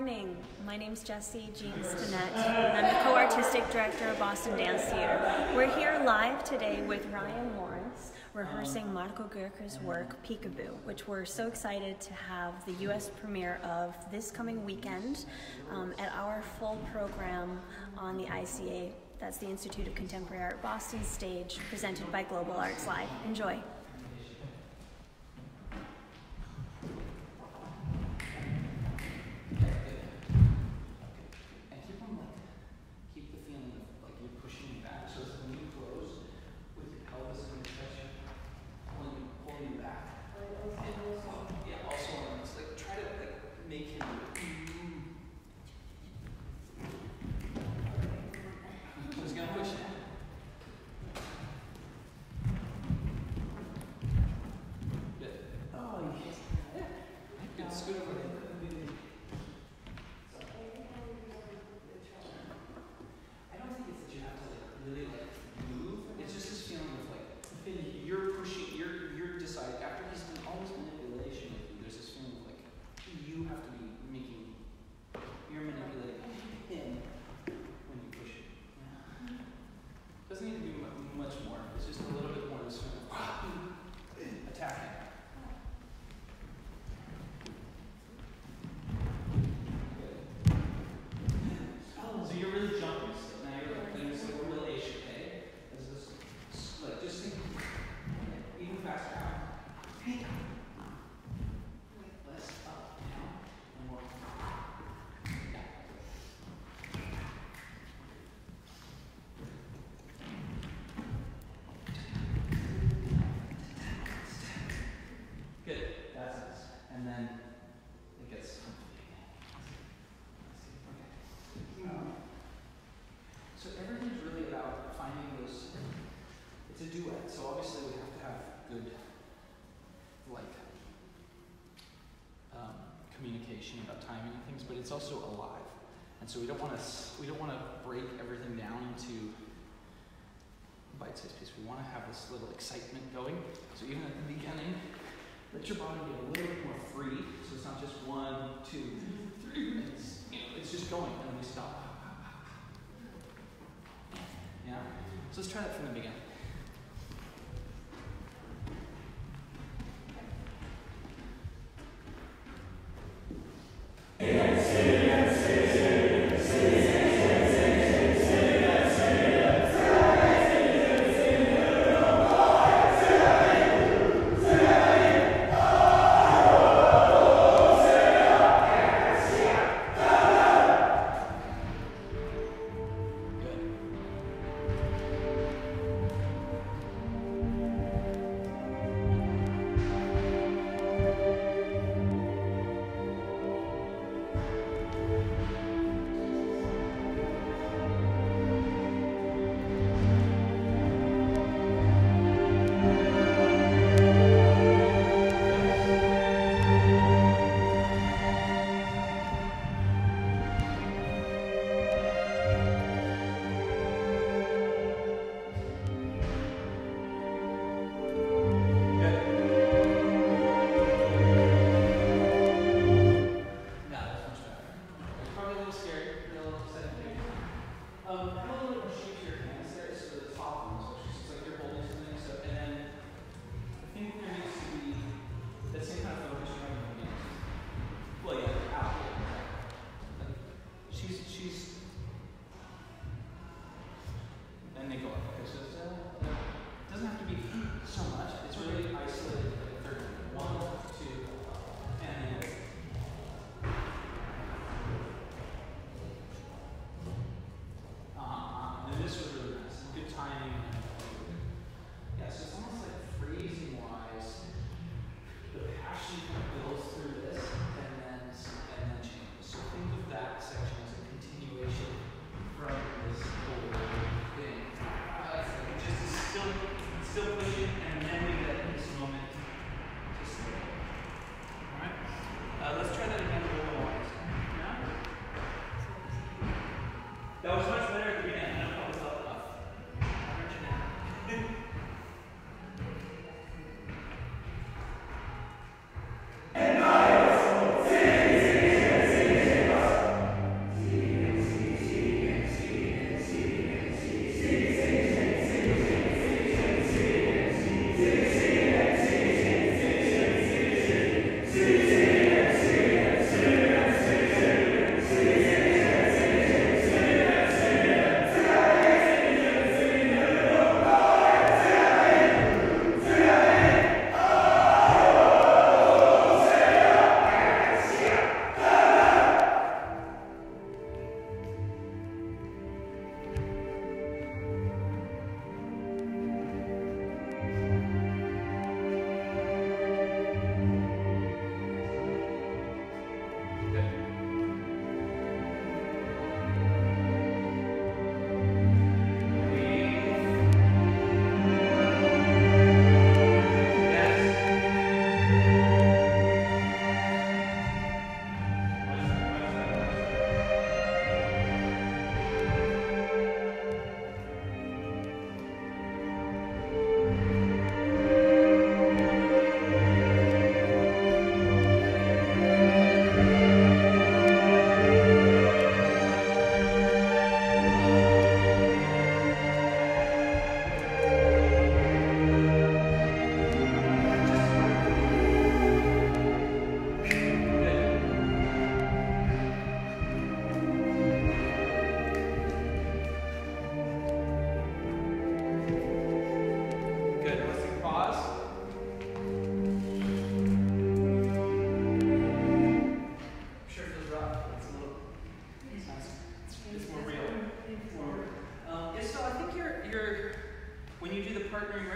morning. My name's Jessie Jean Stinnett, and I'm the co-artistic director of Boston Dance Theatre. We're here live today with Ryan Lawrence, rehearsing Marco Goecke's work, Peekaboo, which we're so excited to have the US premiere of this coming weekend at our full program on the ICA, that's the Institute of Contemporary Art Boston stage, presented by Global Arts Live. Enjoy. about timing and things, but it's also alive, and so we don't want to break everything down into bite-sized pieces. We want to have this little excitement going. So even at the beginning, let your body get a little bit more free. So it's not just 1, 2, 3 minutes. It's just going, and then we stop. Yeah. So let's try that from the beginning.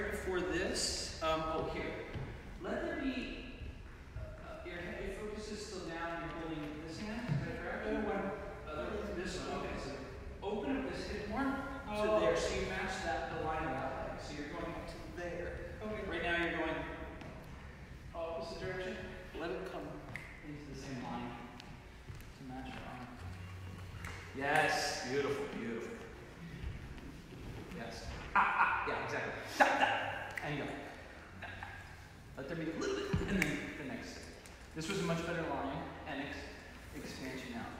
for this, oh here, let there be, your focus is still down, you're holding this hand, is that correct? This one, okay, so open up this hip more to there, so you match that, the line of that leg, so you're going up to there. Okay. Right now you're going opposite direction, let it come into the same line to match your arm. Yes, beautiful, beautiful. Yes. Yeah, exactly. And you go. Let there be a little bit, and then the next. This was a much better line, and expansion out.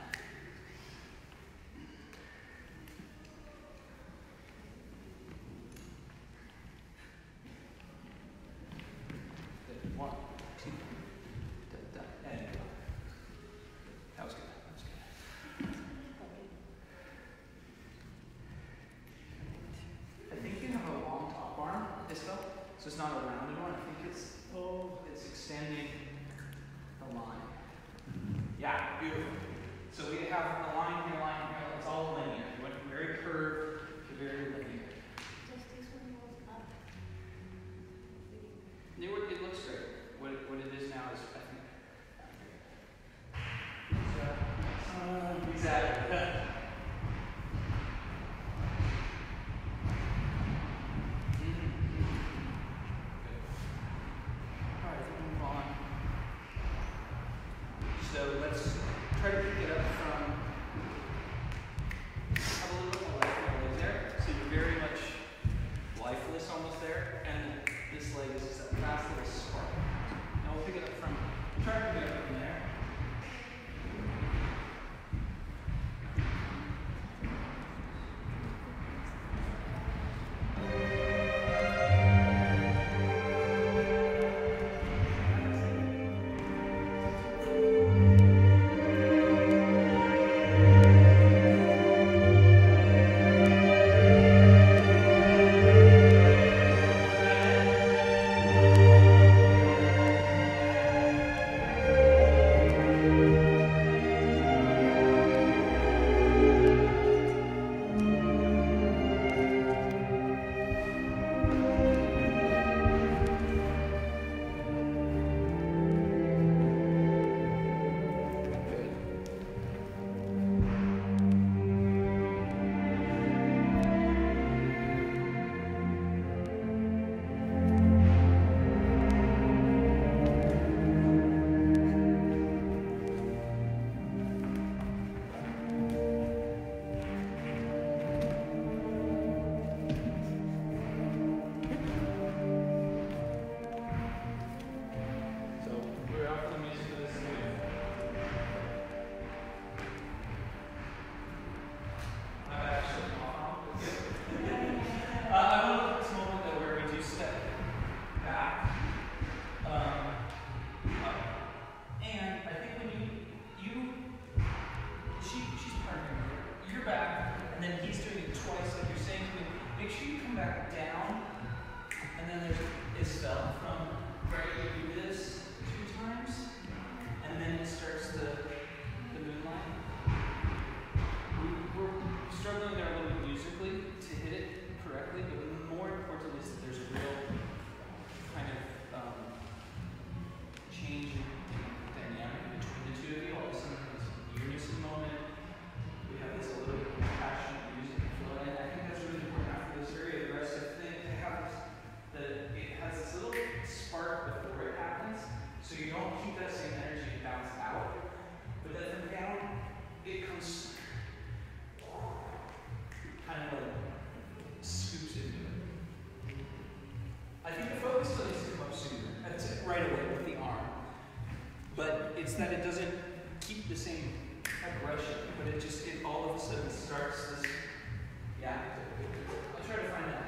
Good. 1, 2, and go. That was good. That was good. I think you have a long top arm, Isabel, so it's not a rounded one. I think it's extending the line. Yeah, beautiful. So we have a line here, it's all linear. You went from very curved to very linear. Does this one go up? It looks great. What it is now is, I think, exactly. So let's try to pick it up from, have a little bit more life in your legs there. So you're very much lifeless almost there. And this leg is just that fast little spark. Now we'll pick it up from, try to pick it up from there. That it doesn't keep the same aggression, but it all of a sudden starts this, yeah. I'll try to find that.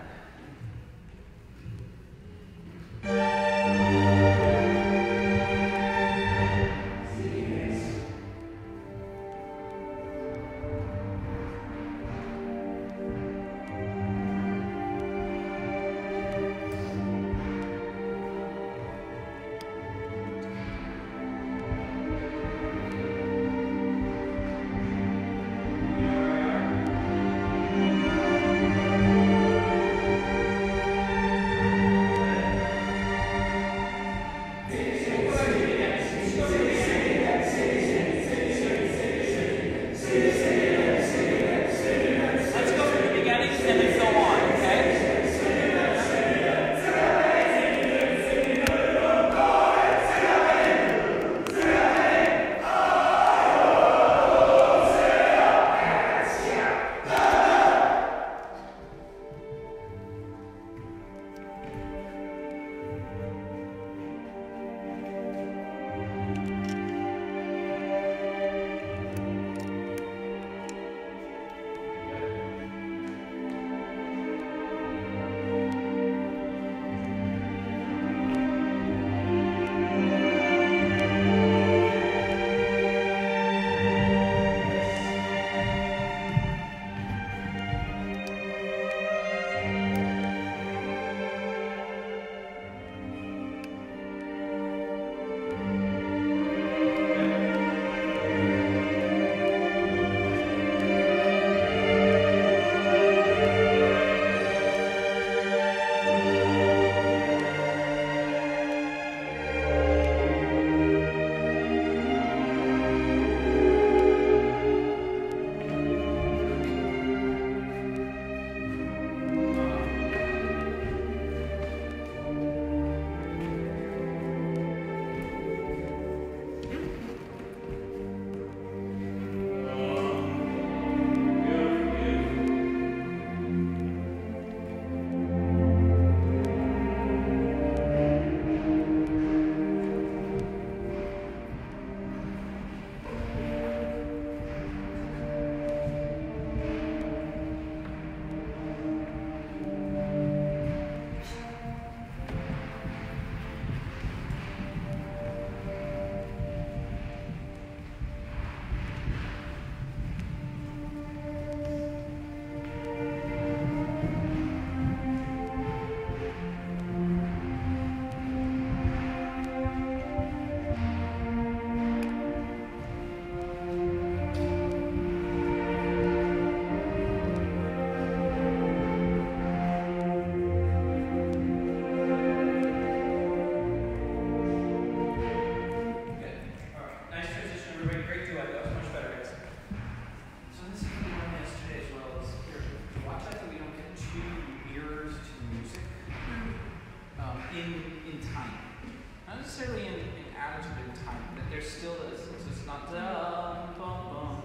not necessarily in attitude and time, but there's still this. So it's not dum bum bum.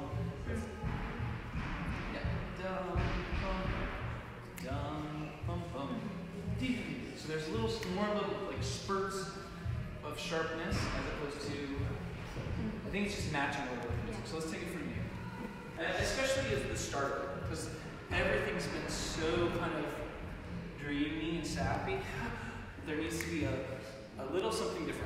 Yeah, dum bum bum. So there's more little like spurts of sharpness as opposed to. I think it's just matching a little bit. Yeah. So let's take it from you. Especially as the starter, because everything's been so kind of dreamy and sappy. There needs to be a little something different.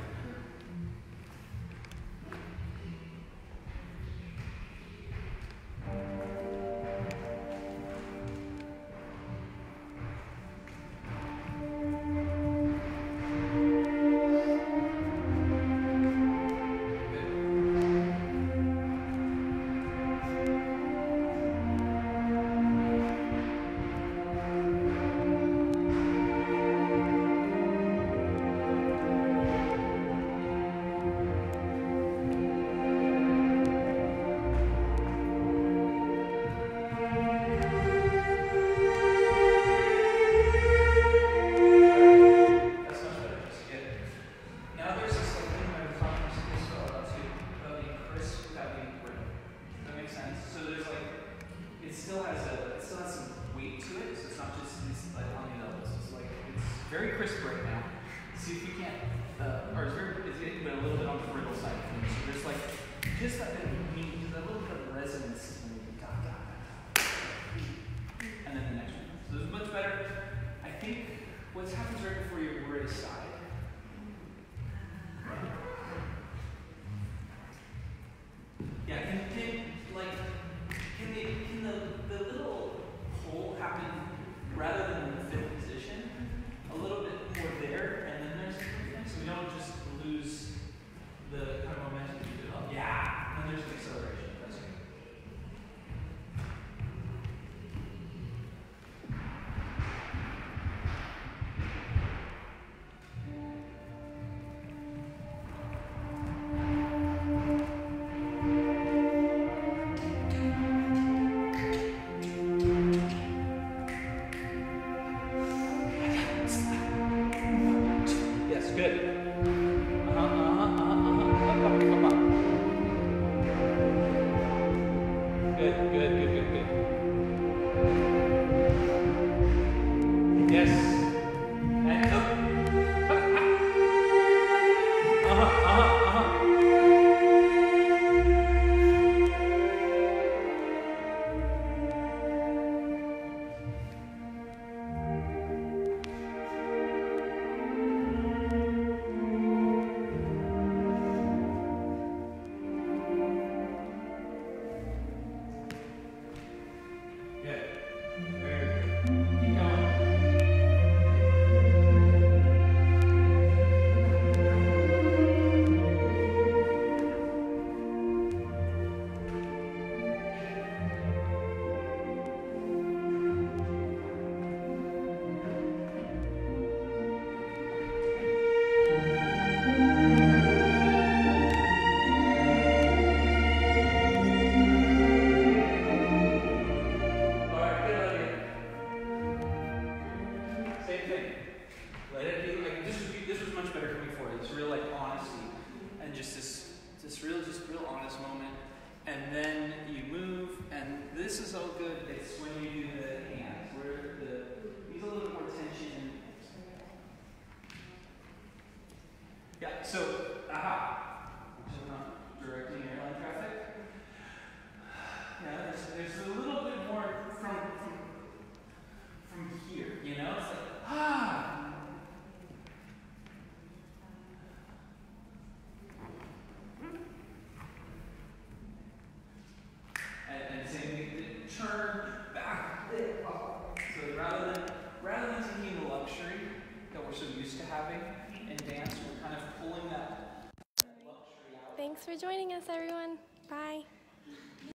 Very crisp right now. See if you can't, or it's getting a little bit on the brittle side of things. So there's like just that bit of meat, just a little bit of resonance. And then the next one. So this is much better. I think what happens right before your word is side. Yeah, can the little hole happen rather than in the fifth position? A little bit more there, and then there's something, so we don't just lose the kind of momentum you develop. Yeah, and then there's an acceleration. That's good. Good. Good. Yes. And up. And then you move, and this is all good. It's when you do the hands, where needs a little more tension. Yeah, so, so not directing airline traffic. Yeah, there's a little bit more from here, you know? It's like, And same thing, turn back, up. So rather than taking the luxury that we're so used to having in dance, we're kind of pulling that luxury out. Thanks for joining us, everyone. Bye.